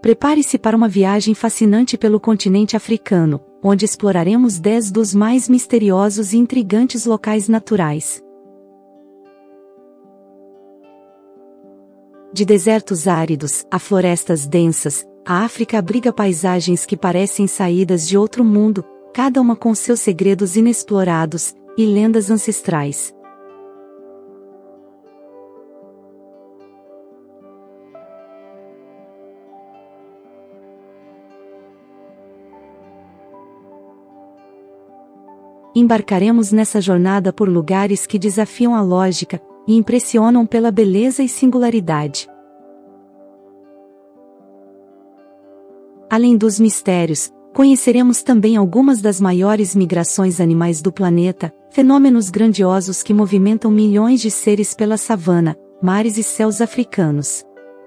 Prepare-se para uma viagem fascinante pelo continente africano, onde exploraremos 10 dos mais misteriosos e intrigantes locais naturais. De desertos áridos a florestas densas, a África abriga paisagens que parecem saídas de outro mundo, cada uma com seus segredos inexplorados e lendas ancestrais. Embarcaremos nessa jornada por lugares que desafiam a lógica e impressionam pela beleza e singularidade. Além dos mistérios, conheceremos também algumas das maiores migrações animais do planeta, fenômenos grandiosos que movimentam milhões de seres pela savana, mares e céus africanos.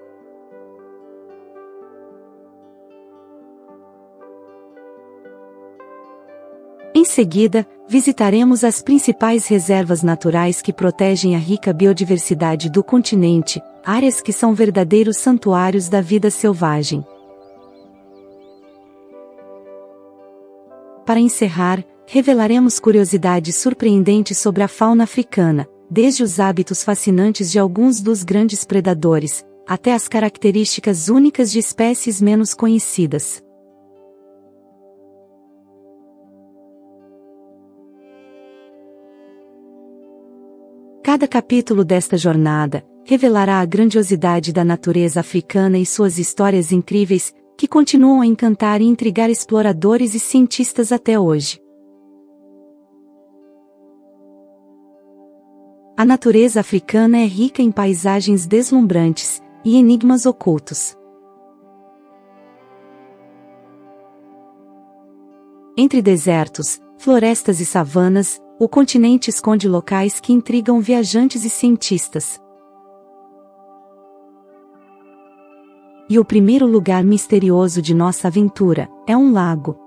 Em seguida, visitaremos as principais reservas naturais que protegem a rica biodiversidade do continente, áreas que são verdadeiros santuários da vida selvagem. Para encerrar, revelaremos curiosidades surpreendentes sobre a fauna africana, desde os hábitos fascinantes de alguns dos grandes predadores, até as características únicas de espécies menos conhecidas. Cada capítulo desta jornada revelará a grandiosidade da natureza africana e suas histórias incríveis, que continuam a encantar e intrigar exploradores e cientistas até hoje. A natureza africana é rica em paisagens deslumbrantes e enigmas ocultos. Entre desertos, florestas e savanas, o continente esconde locais que intrigam viajantes e cientistas. E o primeiro lugar misterioso de nossa aventura é um lago.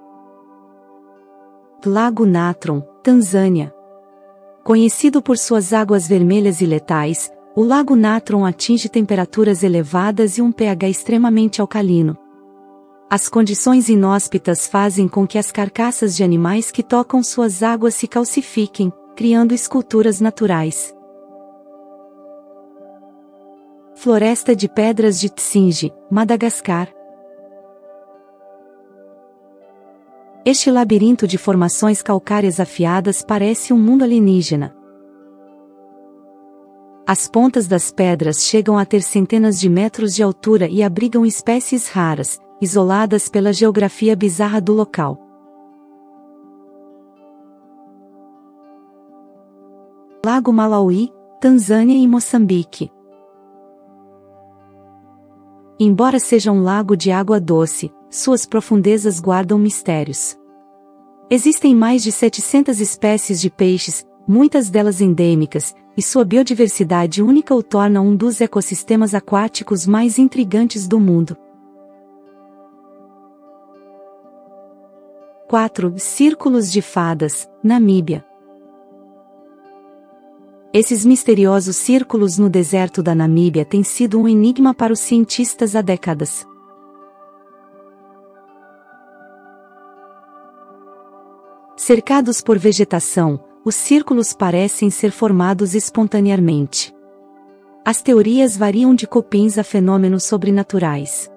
Lago Natron, Tanzânia. Conhecido por suas águas vermelhas e letais, o Lago Natron atinge temperaturas elevadas e um pH extremamente alcalino. As condições inóspitas fazem com que as carcaças de animais que tocam suas águas se calcifiquem, criando esculturas naturais. Floresta de Pedras de Tsingy, Madagascar. Este labirinto de formações calcárias afiadas parece um mundo alienígena. As pontas das pedras chegam a ter centenas de metros de altura e abrigam espécies raras, isoladas pela geografia bizarra do local. Lago Malawi, Tanzânia e Moçambique. Embora seja um lago de água doce, suas profundezas guardam mistérios. Existem mais de 700 espécies de peixes, muitas delas endêmicas, e sua biodiversidade única o torna um dos ecossistemas aquáticos mais intrigantes do mundo. 4. Círculos de Fadas, Namíbia. Esses misteriosos círculos no deserto da Namíbia têm sido um enigma para os cientistas há décadas. Cercados por vegetação, os círculos parecem ser formados espontaneamente. As teorias variam de cupins a fenômenos sobrenaturais.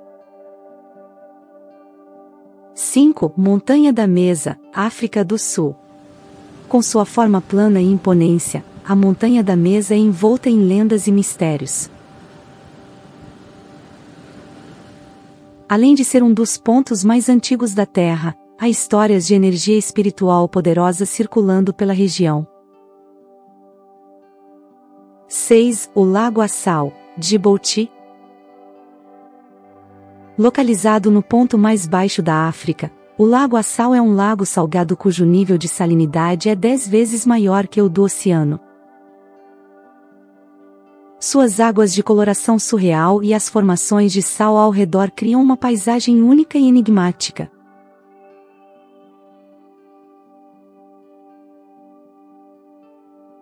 5. Montanha da Mesa, África do Sul. Com sua forma plana e imponência, a Montanha da Mesa é envolta em lendas e mistérios. Além de ser um dos pontos mais antigos da Terra, há histórias de energia espiritual poderosa circulando pela região. 6. O Lago Assal, Djibouti. Localizado no ponto mais baixo da África, o Lago Assal é um lago salgado cujo nível de salinidade é 10 vezes maior que o do oceano. Suas águas de coloração surreal e as formações de sal ao redor criam uma paisagem única e enigmática.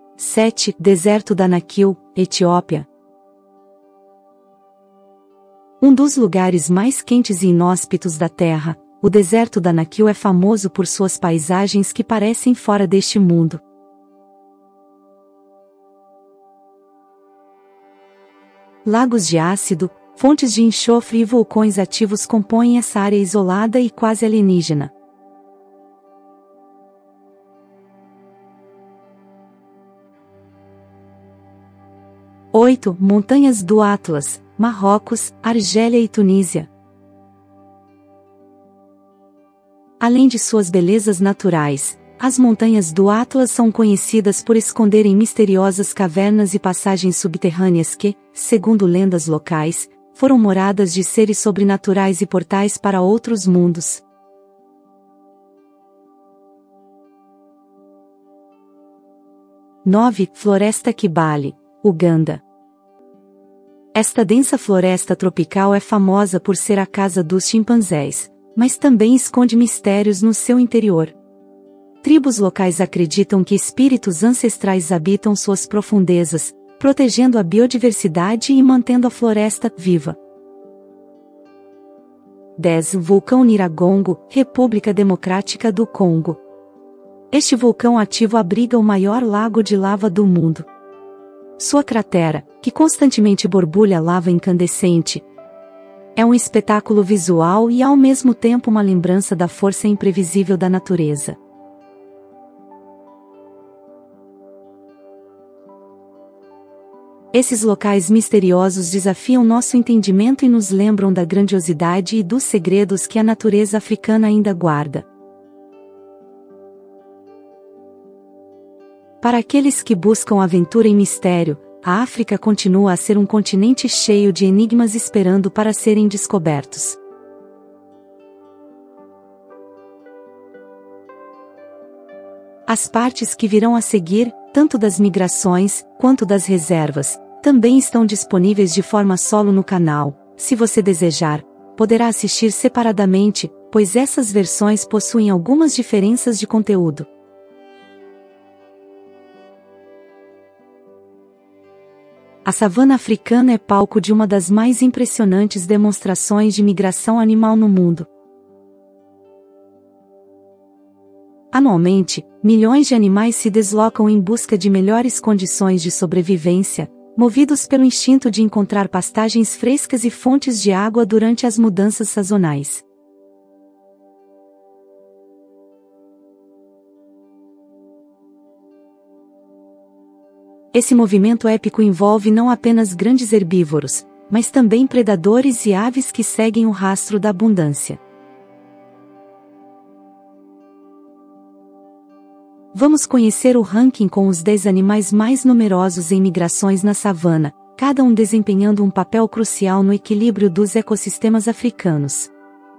Sete. Deserto da Naquil, Etiópia. Um dos lugares mais quentes e inóspitos da Terra, o deserto da Naquil é famoso por suas paisagens que parecem fora deste mundo. Lagos de ácido, fontes de enxofre e vulcões ativos compõem essa área isolada e quase alienígena. Montanhas do Atlas, Marrocos, Argélia e Tunísia. Além de suas belezas naturais, as montanhas do Atlas são conhecidas por esconderem misteriosas cavernas e passagens subterrâneas que, segundo lendas locais, foram moradas de seres sobrenaturais e portais para outros mundos. Floresta Kibale, Uganda. Esta densa floresta tropical é famosa por ser a casa dos chimpanzés, mas também esconde mistérios no seu interior. Tribos locais acreditam que espíritos ancestrais habitam suas profundezas, protegendo a biodiversidade e mantendo a floresta viva. Vulcão Nyiragongo, República Democrática do Congo. Este vulcão ativo abriga o maior lago de lava do mundo. Sua cratera, que constantemente borbulha lava incandescente, é um espetáculo visual e ao mesmo tempo uma lembrança da força imprevisível da natureza. Esses locais misteriosos desafiam nosso entendimento e nos lembram da grandiosidade e dos segredos que a natureza africana ainda guarda. Para aqueles que buscam aventura e mistério, a África continua a ser um continente cheio de enigmas esperando para serem descobertos. As partes que virão a seguir, tanto das migrações, quanto das reservas, também estão disponíveis de forma solo no canal. Se você desejar, poderá assistir separadamente, pois essas versões possuem algumas diferenças de conteúdo. A savana africana é palco de uma das mais impressionantes demonstrações de migração animal no mundo. Anualmente, milhões de animais se deslocam em busca de melhores condições de sobrevivência, movidos pelo instinto de encontrar pastagens frescas e fontes de água durante as mudanças sazonais. Esse movimento épico envolve não apenas grandes herbívoros, mas também predadores e aves que seguem o rastro da abundância. Vamos conhecer o ranking com os 10 animais mais numerosos em migrações na savana, cada um desempenhando um papel crucial no equilíbrio dos ecossistemas africanos.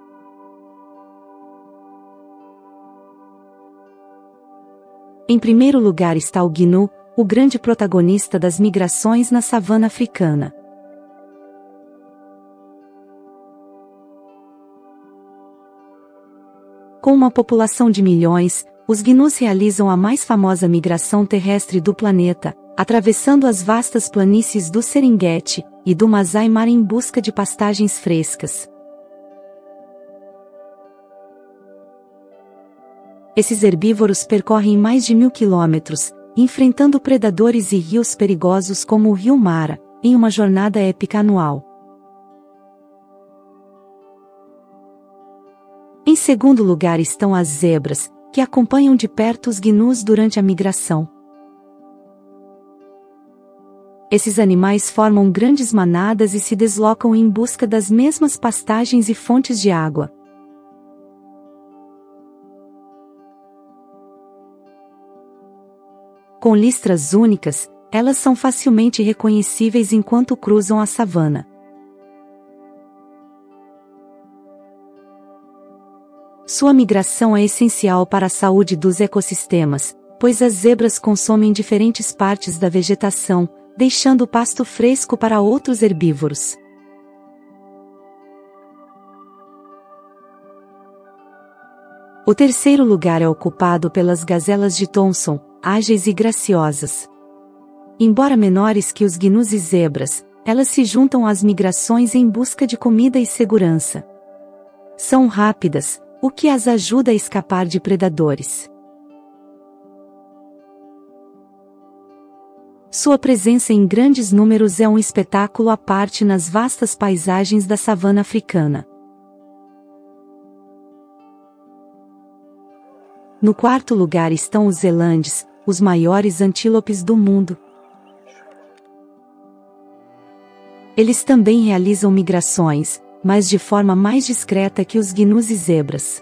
Em primeiro lugar está o gnu, o grande protagonista das migrações na savana africana. Com uma população de milhões, os gnus realizam a mais famosa migração terrestre do planeta, atravessando as vastas planícies do Serengeti e do Masai Mara em busca de pastagens frescas. Esses herbívoros percorrem mais de 1.000 quilômetros, enfrentando predadores e rios perigosos como o Rio Mara, em uma jornada épica anual. Em segundo lugar estão as zebras, que acompanham de perto os gnus durante a migração. Esses animais formam grandes manadas e se deslocam em busca das mesmas pastagens e fontes de água. Com listras únicas, elas são facilmente reconhecíveis enquanto cruzam a savana. Sua migração é essencial para a saúde dos ecossistemas, pois as zebras consomem diferentes partes da vegetação, deixando o pasto fresco para outros herbívoros. O terceiro lugar é ocupado pelas gazelas de Thomson, ágeis e graciosas. Embora menores que os gnus e zebras, elas se juntam às migrações em busca de comida e segurança. São rápidas, o que as ajuda a escapar de predadores. Sua presença em grandes números é um espetáculo à parte nas vastas paisagens da savana africana. No quarto lugar estão os elandes, os maiores antílopes do mundo. Eles também realizam migrações, mas de forma mais discreta que os gnus e zebras.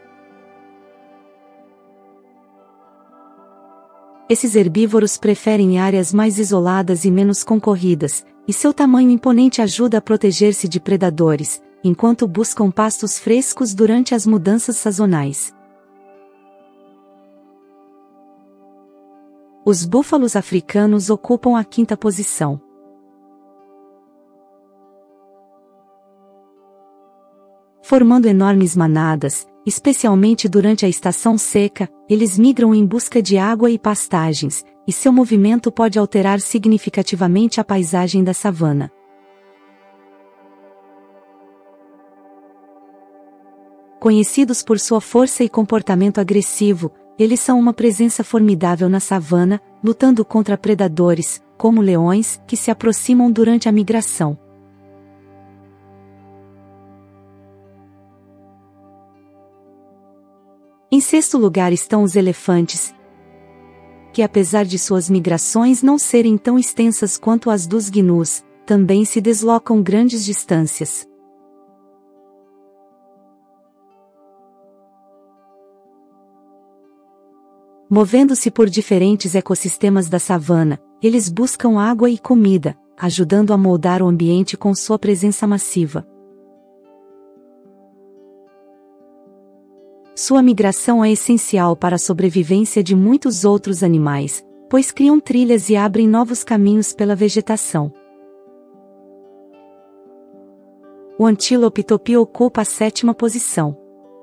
Esses herbívoros preferem áreas mais isoladas e menos concorridas, e seu tamanho imponente ajuda a proteger-se de predadores, enquanto buscam pastos frescos durante as mudanças sazonais. Os búfalos africanos ocupam a quinta posição. Formando enormes manadas, especialmente durante a estação seca, eles migram em busca de água e pastagens, e seu movimento pode alterar significativamente a paisagem da savana. Conhecidos por sua força e comportamento agressivo, eles são uma presença formidável na savana, lutando contra predadores, como leões, que se aproximam durante a migração. Em sexto lugar estão os elefantes, que apesar de suas migrações não serem tão extensas quanto as dos gnus, também se deslocam grandes distâncias. Movendo-se por diferentes ecossistemas da savana, eles buscam água e comida, ajudando a moldar o ambiente com sua presença massiva. Sua migração é essencial para a sobrevivência de muitos outros animais, pois criam trilhas e abrem novos caminhos pela vegetação. O antílope tupi ocupa a sétima posição.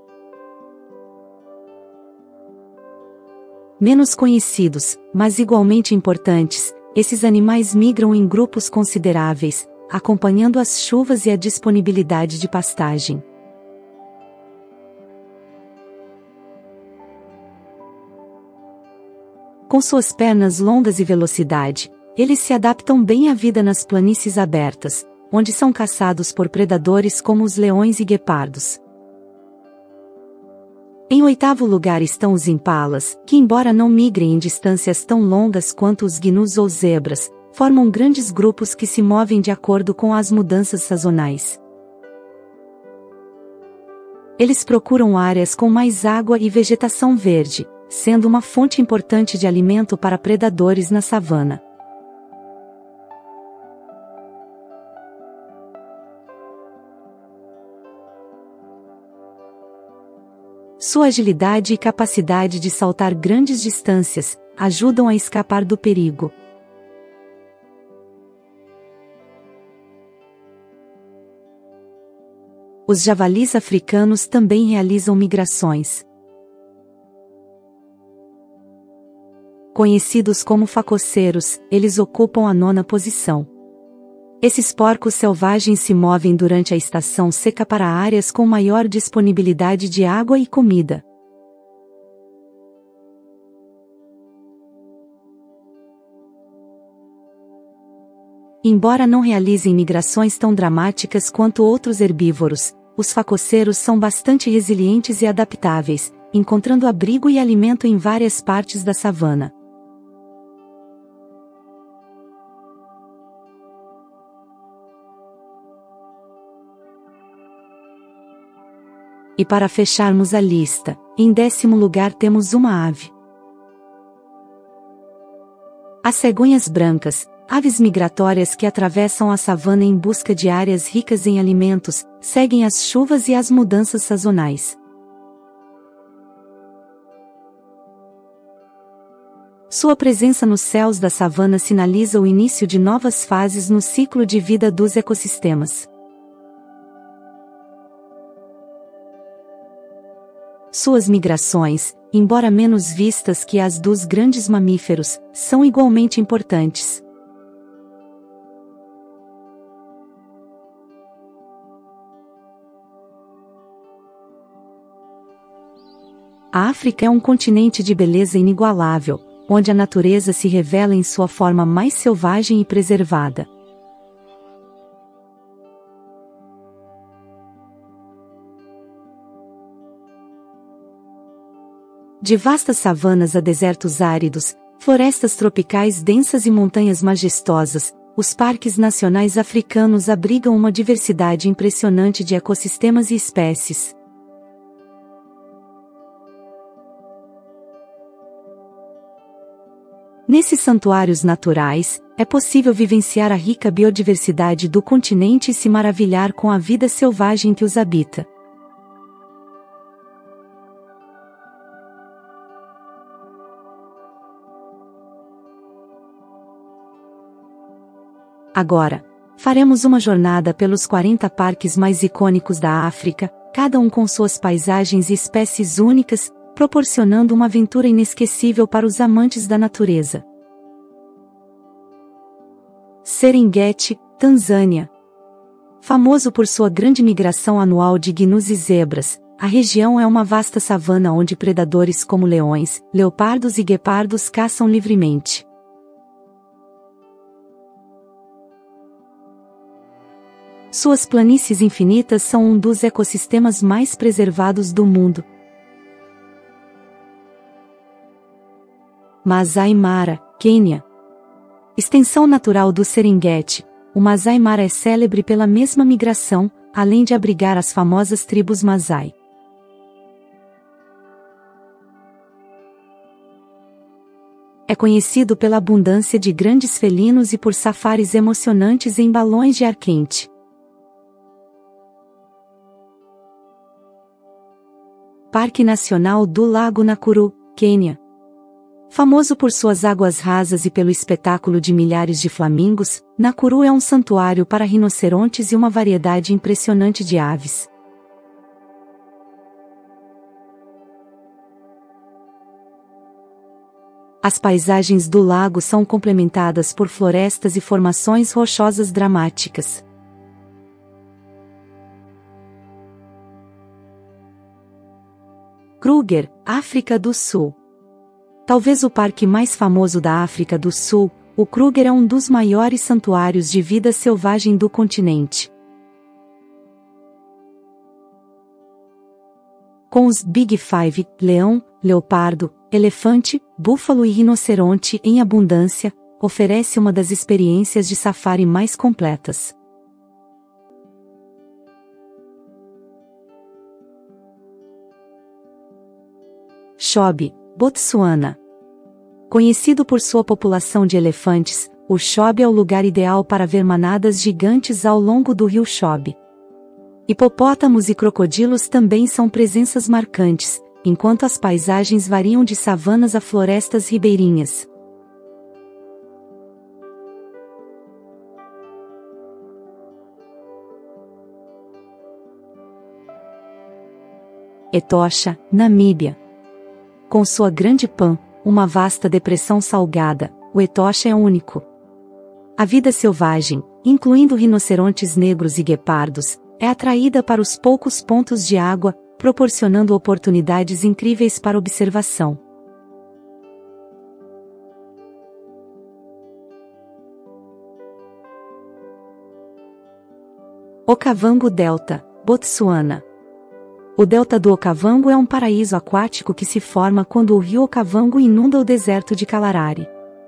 Menos conhecidos, mas igualmente importantes, esses animais migram em grupos consideráveis, acompanhando as chuvas e a disponibilidade de pastagem. Com suas pernas longas e velocidade, eles se adaptam bem à vida nas planícies abertas, onde são caçados por predadores como os leões e guepardos. Em oitavo lugar estão os impalas, que embora não migrem em distâncias tão longas quanto os gnus ou zebras, formam grandes grupos que se movem de acordo com as mudanças sazonais. Eles procuram áreas com mais água e vegetação verde, sendo uma fonte importante de alimento para predadores na savana. Sua agilidade e capacidade de saltar grandes distâncias ajudam a escapar do perigo. Os javalis africanos também realizam migrações. Conhecidos como facoceiros, eles ocupam a nona posição. Esses porcos selvagens se movem durante a estação seca para áreas com maior disponibilidade de água e comida. Embora não realizem migrações tão dramáticas quanto outros herbívoros, os facoceiros são bastante resilientes e adaptáveis, encontrando abrigo e alimento em várias partes da savana. E para fecharmos a lista, em 10º lugar temos uma ave. As cegonhas brancas, aves migratórias que atravessam a savana em busca de áreas ricas em alimentos, seguem as chuvas e as mudanças sazonais. Sua presença nos céus da savana sinaliza o início de novas fases no ciclo de vida dos ecossistemas. Suas migrações, embora menos vistas que as dos grandes mamíferos, são igualmente importantes. A África é um continente de beleza inigualável, onde a natureza se revela em sua forma mais selvagem e preservada. De vastas savanas a desertos áridos, florestas tropicais densas e montanhas majestosas, os parques nacionais africanos abrigam uma diversidade impressionante de ecossistemas e espécies. Nesses santuários naturais, é possível vivenciar a rica biodiversidade do continente e se maravilhar com a vida selvagem que os habita. Agora, faremos uma jornada pelos 40 parques mais icônicos da África, cada um com suas paisagens e espécies únicas, proporcionando uma aventura inesquecível para os amantes da natureza. Serengeti, Tanzânia. Famoso por sua grande migração anual de gnus e zebras, a região é uma vasta savana onde predadores como leões, leopardos e guepardos caçam livremente. Suas planícies infinitas são um dos ecossistemas mais preservados do mundo. Masai Mara, Quênia. Extensão natural do Serengeti, o Masai Mara é célebre pela mesma migração, além de abrigar as famosas tribos Masai. É conhecido pela abundância de grandes felinos e por safaris emocionantes em balões de ar quente. Parque Nacional do Lago Nakuru, Quênia. Famoso por suas águas rasas e pelo espetáculo de milhares de flamingos, Nakuru é um santuário para rinocerontes e uma variedade impressionante de aves. As paisagens do lago são complementadas por florestas e formações rochosas dramáticas. Kruger, África do Sul. Talvez o parque mais famoso da África do Sul, o Kruger é um dos maiores santuários de vida selvagem do continente. Com os Big Five, leão, leopardo, elefante, búfalo e rinoceronte em abundância, oferece uma das experiências de safari mais completas. Chobe, Botsuana. Conhecido por sua população de elefantes, o Chobe é o lugar ideal para ver manadas gigantes ao longo do rio Chobe. Hipopótamos e crocodilos também são presenças marcantes, enquanto as paisagens variam de savanas a florestas ribeirinhas. Etosha, Namíbia. Com sua grande pan, uma vasta depressão salgada, o Etosha é único. A vida selvagem, incluindo rinocerontes negros e guepardos, é atraída para os poucos pontos de água, proporcionando oportunidades incríveis para observação. Okavango Delta, Botsuana. O delta do Okavango é um paraíso aquático que se forma quando o rio Okavango inunda o deserto de Kalahari.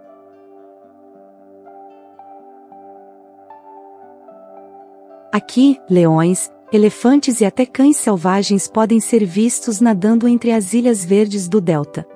Aqui, leões, elefantes e até cães selvagens podem ser vistos nadando entre as ilhas verdes do delta.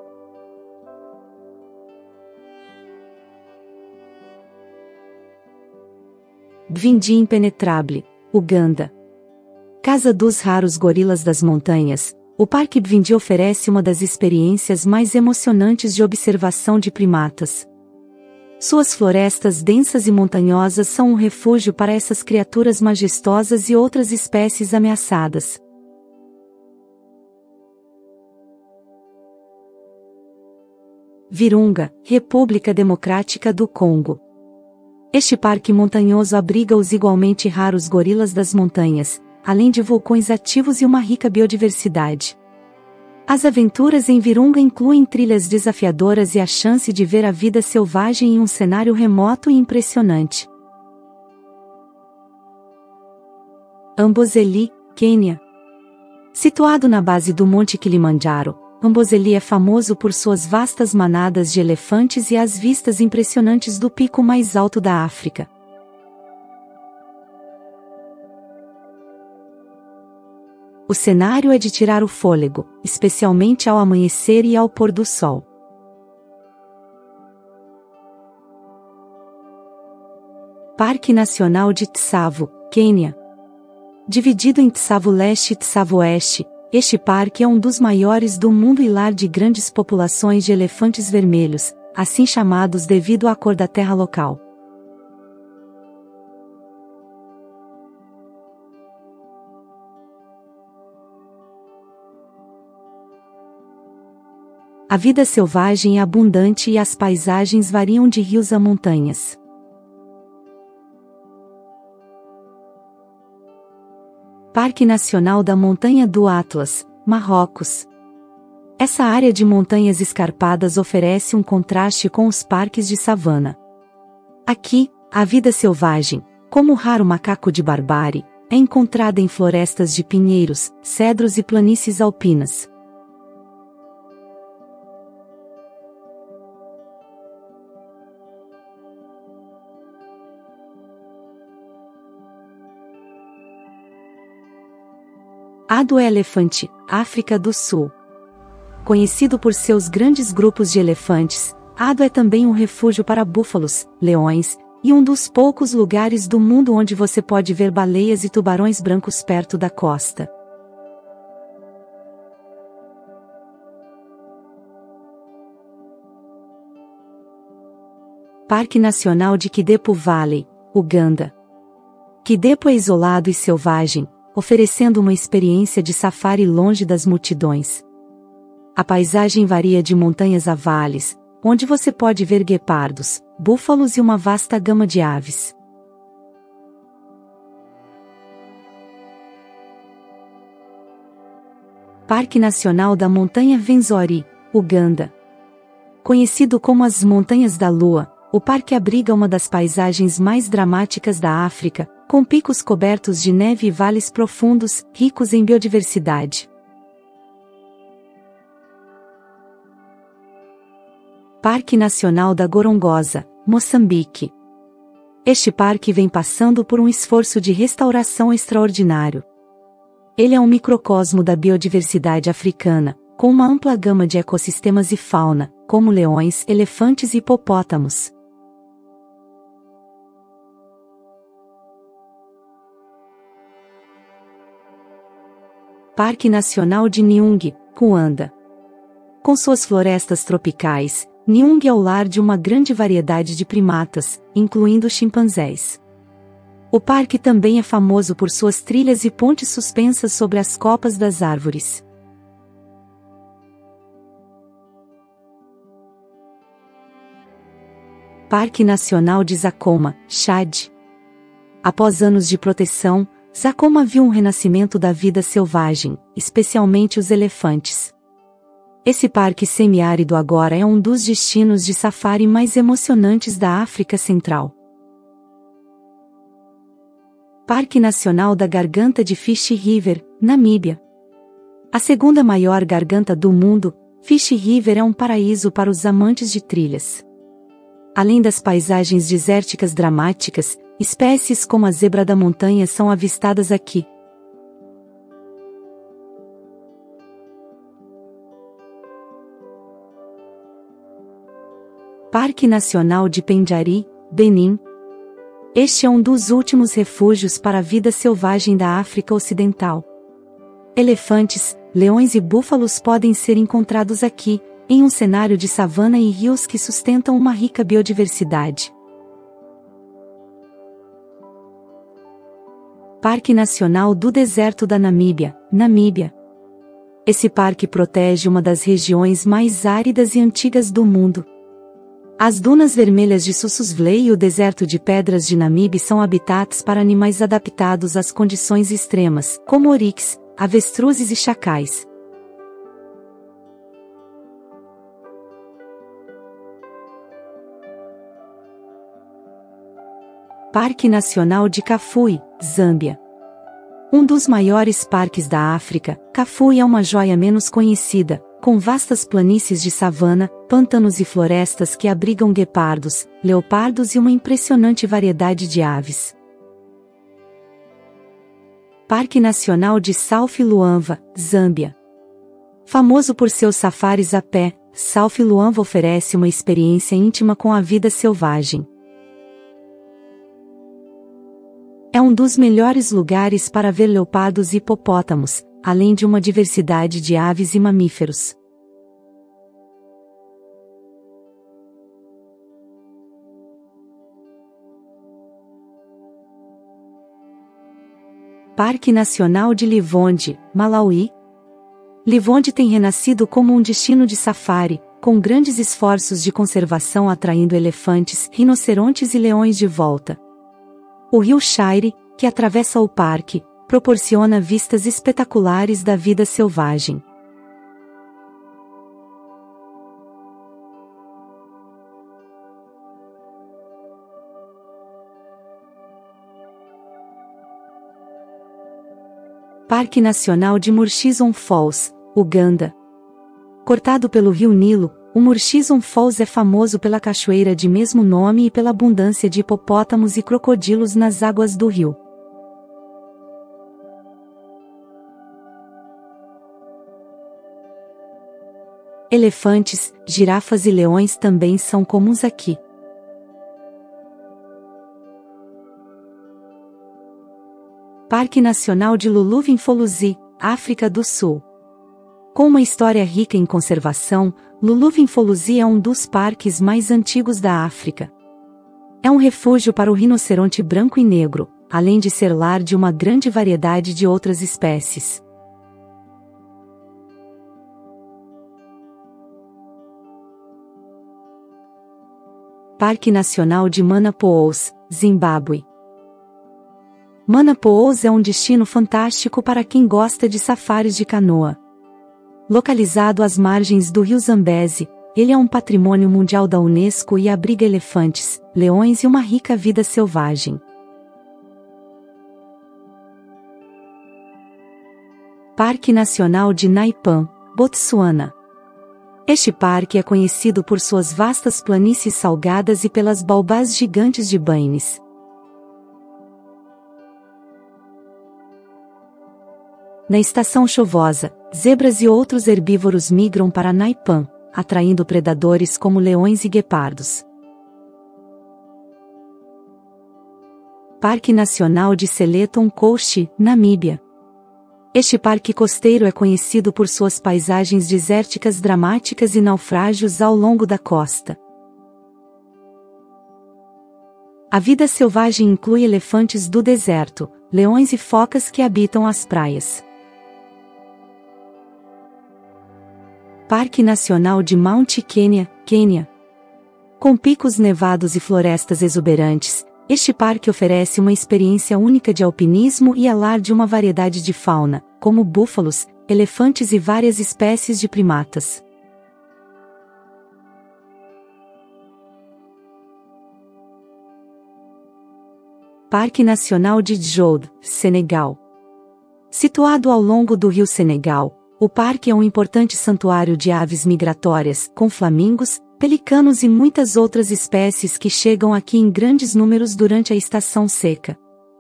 Bvindi Impenetrable, Uganda. Casa dos raros gorilas das montanhas, o Parque Bvindi oferece uma das experiências mais emocionantes de observação de primatas. Suas florestas densas e montanhosas são um refúgio para essas criaturas majestosas e outras espécies ameaçadas. Virunga, República Democrática do Congo. Este parque montanhoso abriga os igualmente raros gorilas das montanhas, além de vulcões ativos e uma rica biodiversidade. As aventuras em Virunga incluem trilhas desafiadoras e a chance de ver a vida selvagem em um cenário remoto e impressionante. Amboseli, Quênia. Situado na base do Monte Kilimanjaro, Amboseli é famoso por suas vastas manadas de elefantes e as vistas impressionantes do pico mais alto da África. O cenário é de tirar o fôlego, especialmente ao amanhecer e ao pôr do sol. Parque Nacional de Tsavo, Quênia. Dividido em Tsavo Leste e Tsavo Oeste, este parque é um dos maiores do mundo e lar de grandes populações de elefantes vermelhos, assim chamados devido à cor da terra local. A vida selvagem é abundante e as paisagens variam de rios a montanhas. Parque Nacional da Montanha do Atlas, Marrocos. Essa área de montanhas escarpadas oferece um contraste com os parques de savana. Aqui, a vida selvagem, como o raro macaco de Barbárie, é encontrada em florestas de pinheiros, cedros e planícies alpinas. Ado Elephant, África do Sul. Conhecido por seus grandes grupos de elefantes, Ado é também um refúgio para búfalos, leões, e um dos poucos lugares do mundo onde você pode ver baleias e tubarões brancos perto da costa. Parque Nacional de Kidepo Valley, Uganda. Kidepo é isolado e selvagem, oferecendo uma experiência de safari longe das multidões. A paisagem varia de montanhas a vales, onde você pode ver guepardos, búfalos e uma vasta gama de aves. Parque Nacional da Montanha Venzori, Uganda. Conhecido como as Montanhas da Lua, o parque abriga uma das paisagens mais dramáticas da África, com picos cobertos de neve e vales profundos, ricos em biodiversidade. Parque Nacional da Gorongosa, Moçambique. Este parque vem passando por um esforço de restauração extraordinário. Ele é um microcosmo da biodiversidade africana, com uma ampla gama de ecossistemas e fauna, como leões, elefantes e hipopótamos. Parque Nacional de Nyungwe, Ruanda. Com suas florestas tropicais, Nyungwe é o lar de uma grande variedade de primatas, incluindo chimpanzés. O parque também é famoso por suas trilhas e pontes suspensas sobre as copas das árvores. Parque Nacional de Zacoma, Chad. Após anos de proteção, Zacoma viu um renascimento da vida selvagem, especialmente os elefantes. Esse parque semiárido agora é um dos destinos de safari mais emocionantes da África Central. Parque Nacional da Garganta de Fish River, Namíbia. A segunda maior garganta do mundo, Fish River é um paraíso para os amantes de trilhas. Além das paisagens desérticas dramáticas, espécies como a zebra da montanha são avistadas aqui. Parque Nacional de Pendjari, Benin. Este é um dos últimos refúgios para a vida selvagem da África Ocidental. Elefantes, leões e búfalos podem ser encontrados aqui, em um cenário de savana e rios que sustentam uma rica biodiversidade. Parque Nacional do Deserto da Namíbia, Namíbia. Esse parque protege uma das regiões mais áridas e antigas do mundo. As dunas vermelhas de Sossusvlei e o deserto de pedras de Namibe são habitats para animais adaptados às condições extremas, como oryx, avestruzes e chacais. Parque Nacional de Kafue, Zâmbia. Um dos maiores parques da África, Kafue é uma joia menos conhecida, com vastas planícies de savana, pântanos e florestas que abrigam guepardos, leopardos e uma impressionante variedade de aves. Parque Nacional de South Luangwa, Zâmbia. Famoso por seus safaris a pé, South Luangwa oferece uma experiência íntima com a vida selvagem. É um dos melhores lugares para ver leopardos e hipopótamos, além de uma diversidade de aves e mamíferos. Parque Nacional de Livonde, Malawi. Livonde tem renascido como um destino de safari, com grandes esforços de conservação atraindo elefantes, rinocerontes e leões de volta. O rio Shire, que atravessa o parque, proporciona vistas espetaculares da vida selvagem. Parque Nacional de Murchison Falls, Uganda. Cortado pelo rio Nilo, o Murchison Falls é famoso pela cachoeira de mesmo nome e pela abundância de hipopótamos e crocodilos nas águas do rio. Elefantes, girafas e leões também são comuns aqui. Parque Nacional de Luluvinfoluzi, África do Sul. Com uma história rica em conservação, Luluvinfoluzi é um dos parques mais antigos da África. É um refúgio para o rinoceronte branco e negro, além de ser lar de uma grande variedade de outras espécies. Parque Nacional de Mana-Pools, Zimbábue. Mana-Pools é um destino fantástico para quem gosta de safaris de canoa. Localizado às margens do rio Zambeze, ele é um patrimônio mundial da Unesco e abriga elefantes, leões e uma rica vida selvagem. Parque Nacional de Naipan, Botsuana. Este parque é conhecido por suas vastas planícies salgadas e pelas baobás gigantes de Bainis. Na estação chuvosa, zebras e outros herbívoros migram para Naipan, atraindo predadores como leões e guepardos. Parque Nacional de Seleton Koshi, Namíbia. Este parque costeiro é conhecido por suas paisagens desérticas dramáticas e naufrágios ao longo da costa. A vida selvagem inclui elefantes do deserto, leões e focas que habitam as praias. Parque Nacional de Mount Kenya, Quênia. Com picos nevados e florestas exuberantes, este parque oferece uma experiência única de alpinismo e é lar de uma variedade de fauna, como búfalos, elefantes e várias espécies de primatas. Parque Nacional de Djoud, Senegal. Situado ao longo do rio Senegal, o parque é um importante santuário de aves migratórias, com flamingos, pelicanos e muitas outras espécies que chegam aqui em grandes números durante a estação seca.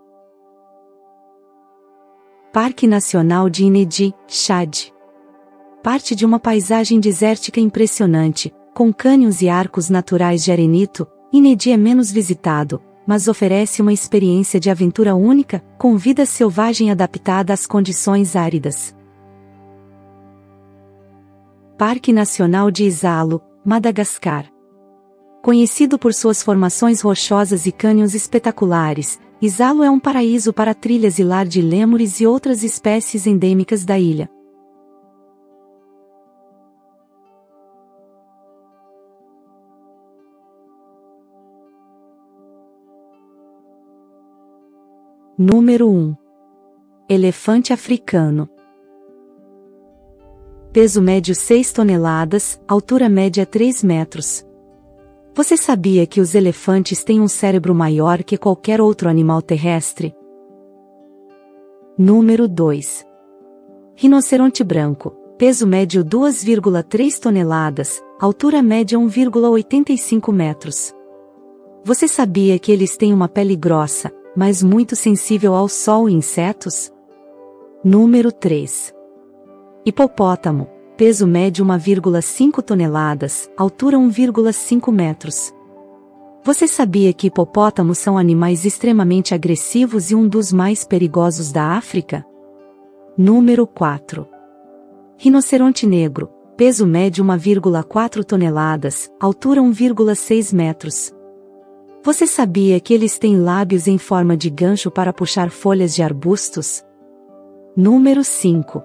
Parque Nacional de Inedi, Chad. Parte de uma paisagem desértica impressionante, com cânions e arcos naturais de arenito, Inedi é menos visitado, mas oferece uma experiência de aventura única, com vida selvagem adaptada às condições áridas. Parque Nacional de Isalo, Madagascar. Conhecido por suas formações rochosas e cânions espetaculares, Isalo é um paraíso para trilhas e lar de lêmures e outras espécies endêmicas da ilha. Número 1. Elefante africano. Peso médio 6 toneladas, altura média 3 metros. Você sabia que os elefantes têm um cérebro maior que qualquer outro animal terrestre? Número 2. Rinoceronte branco. Peso médio 2,3 toneladas, altura média 1,85 metros. Você sabia que eles têm uma pele grossa, mas muito sensível ao sol e insetos? Número 3. Hipopótamo. Peso médio 1,5 toneladas, altura 1,5 metros. Você sabia que hipopótamos são animais extremamente agressivos e um dos mais perigosos da África? Número 4. Rinoceronte negro. Peso médio 1,4 toneladas, altura 1,6 metros. Você sabia que eles têm lábios em forma de gancho para puxar folhas de arbustos? Número 5.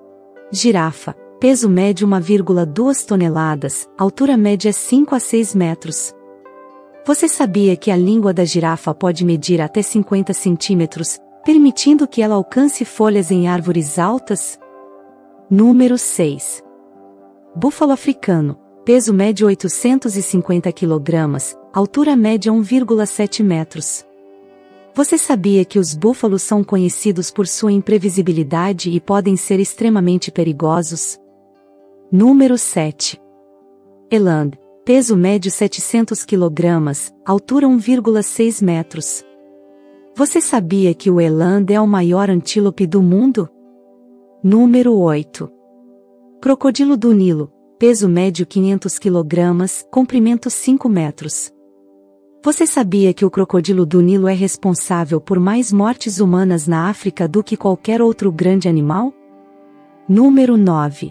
Girafa. Peso médio 1,2 toneladas, altura média 5 a 6 metros. Você sabia que a língua da girafa pode medir até 50 centímetros, permitindo que ela alcance folhas em árvores altas? Número 6. Búfalo africano. Peso médio 850 kg, altura média 1,7 metros. Você sabia que os búfalos são conhecidos por sua imprevisibilidade e podem ser extremamente perigosos? Número 7. Eland. Peso médio 700 kg, altura 1,6 metros. Você sabia que o eland é o maior antílope do mundo? Número 8. Crocodilo do Nilo. Peso médio 500 kg, comprimento 5 metros. Você sabia que o crocodilo do Nilo é responsável por mais mortes humanas na África do que qualquer outro grande animal? Número 9.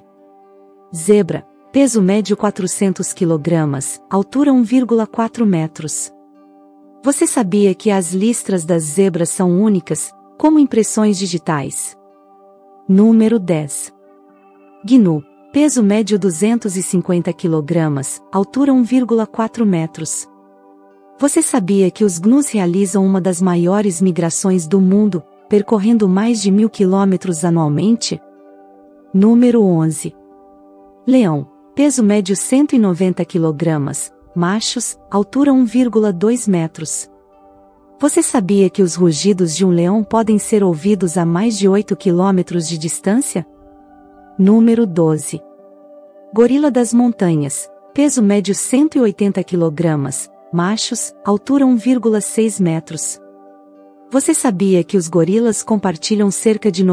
Zebra. Peso médio 400 kg, altura 1,4 metros. Você sabia que as listras das zebras são únicas, como impressões digitais? Número 10. Gnu. Peso médio 250 kg, altura 1,4 metros. Você sabia que os gnus realizam uma das maiores migrações do mundo, percorrendo mais de 1.000 quilômetros anualmente? Número 11. Leão. Peso médio 190 kg, machos, altura 1,2 metros. Você sabia que os rugidos de um leão podem ser ouvidos a mais de 8 km de distância? Número 12. Gorila das montanhas. Peso médio 180 kg, machos, altura 1,6 metros. Você sabia que os gorilas compartilham cerca de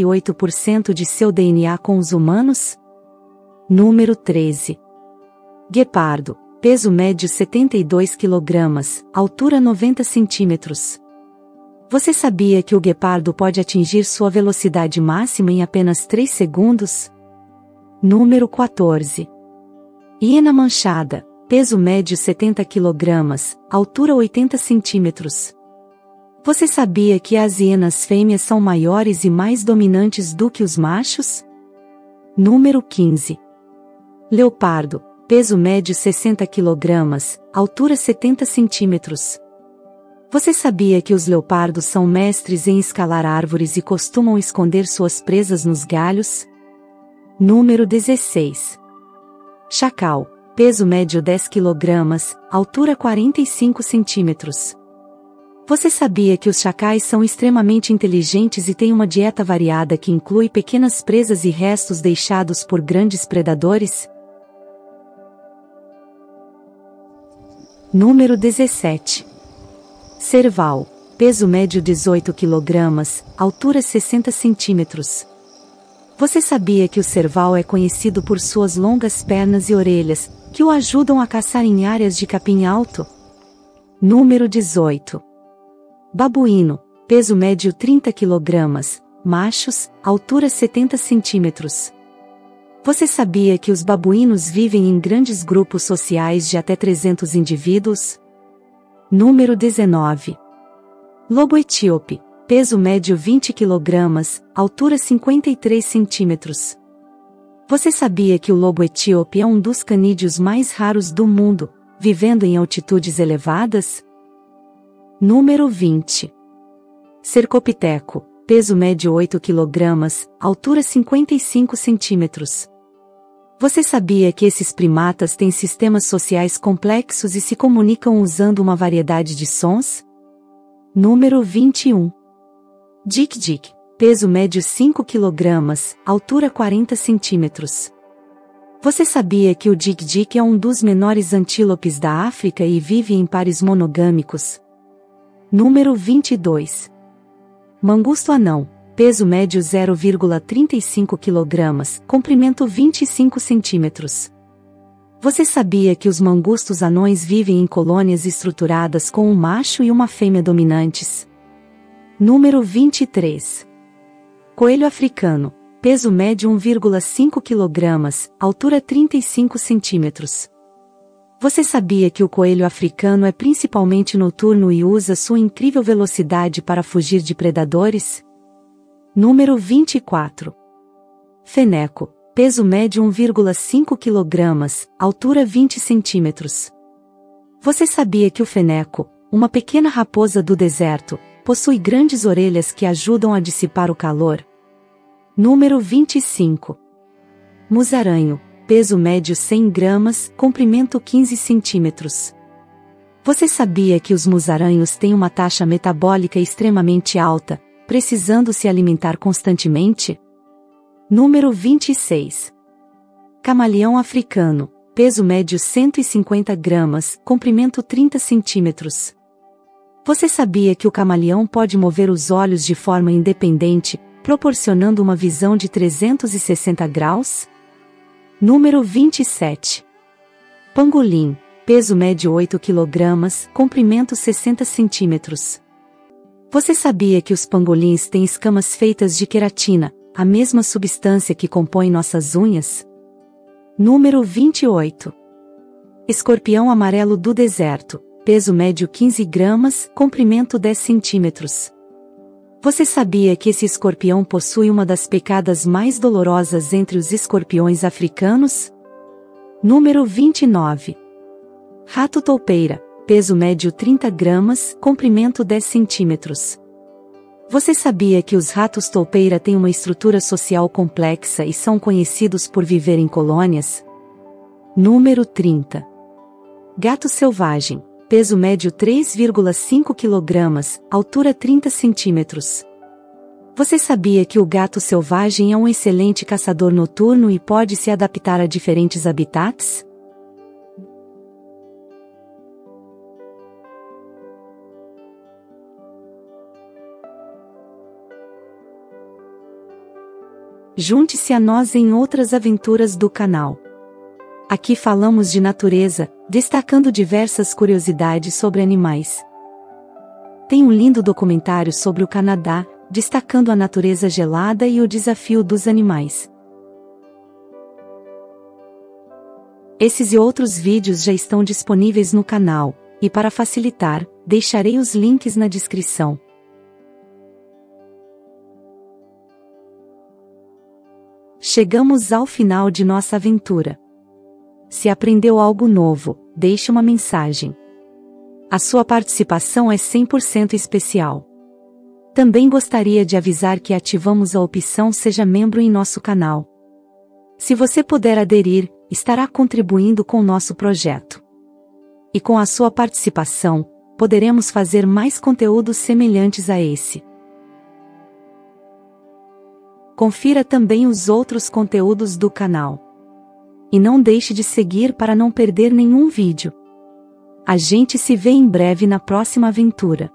98% de seu DNA com os humanos? Número 13. Guepardo. Peso médio 72 kg, altura 90 centímetros. Você sabia que o guepardo pode atingir sua velocidade máxima em apenas 3 segundos? Número 14. Hiena manchada. Peso médio 70 kg, altura 80 centímetros. Você sabia que as hienas fêmeas são maiores e mais dominantes do que os machos? Número 15. Leopardo. Peso médio 60 kg, altura 70 centímetros. Você sabia que os leopardos são mestres em escalar árvores e costumam esconder suas presas nos galhos? Número 16. Chacal. Peso médio 10 kg, altura 45 centímetros. Você sabia que os chacais são extremamente inteligentes e têm uma dieta variada que inclui pequenas presas e restos deixados por grandes predadores? Número 17. Serval. Peso médio 18 kg, altura 60 centímetros. Você sabia que o serval é conhecido por suas longas pernas e orelhas, que o ajudam a caçar em áreas de capim alto? Número 18. Babuíno. Peso médio 30 kg, machos, altura 70 centímetros. Você sabia que os babuínos vivem em grandes grupos sociais de até 300 indivíduos? Número 19. Lobo etíope. Peso médio 20 kg, altura 53 centímetros. Você sabia que o lobo etíope é um dos canídeos mais raros do mundo, vivendo em altitudes elevadas? Número 20. Cercopiteco. Peso médio 8 kg, altura 55 centímetros. Você sabia que esses primatas têm sistemas sociais complexos e se comunicam usando uma variedade de sons? Número 21. Dik-dik, peso médio 5 kg, altura 40 cm. Você sabia que o dik-dik é um dos menores antílopes da África e vive em pares monogâmicos? Número 22. Mangusto anão, peso médio 0,35 kg, comprimento 25 cm. Você sabia que os mangustos anões vivem em colônias estruturadas com um macho e uma fêmea dominantes? Número 23. Coelho africano, peso médio 1,5 kg, altura 35 cm. Você sabia que o coelho africano é principalmente noturno e usa sua incrível velocidade para fugir de predadores? Número 24. Feneco, peso médio 1,5 kg, altura 20 cm. Você sabia que o feneco, uma pequena raposa do deserto, possui grandes orelhas que ajudam a dissipar o calor? Número 25. Musaranho, peso médio 100 gramas, comprimento 15 cm. Você sabia que os musaranhos têm uma taxa metabólica extremamente alta, precisando se alimentar constantemente? Número 26. Camaleão africano, peso médio 150 gramas, comprimento 30 cm. Você sabia que o camaleão pode mover os olhos de forma independente, proporcionando uma visão de 360 graus? Número 27. Pangolim, peso médio 8 kg, comprimento 60 cm. Você sabia que os pangolins têm escamas feitas de queratina, a mesma substância que compõe nossas unhas? Número 28. Escorpião amarelo do deserto, peso médio 15 gramas, comprimento 10 cm. Você sabia que esse escorpião possui uma das picadas mais dolorosas entre os escorpiões africanos? Número 29. Rato toupeira, peso médio 30 gramas, comprimento 10 cm. Você sabia que os ratos toupeira têm uma estrutura social complexa e são conhecidos por viver em colônias? Número 30. Gato selvagem, peso médio 3,5 kg, altura 30 cm. Você sabia que o gato selvagem é um excelente caçador noturno e pode se adaptar a diferentes habitats? Junte-se a nós em outras aventuras do canal. Aqui falamos de natureza, destacando diversas curiosidades sobre animais. Tem um lindo documentário sobre o Canadá, destacando a natureza gelada e o desafio dos animais. Esses e outros vídeos já estão disponíveis no canal, e para facilitar, deixarei os links na descrição. Chegamos ao final de nossa aventura. Se aprendeu algo novo, deixe uma mensagem. A sua participação é 100% especial. Também gostaria de avisar que ativamos a opção Seja Membro em nosso canal. Se você puder aderir, estará contribuindo com o nosso projeto. E com a sua participação, poderemos fazer mais conteúdos semelhantes a esse. Confira também os outros conteúdos do canal. E não deixe de seguir para não perder nenhum vídeo. A gente se vê em breve na próxima aventura.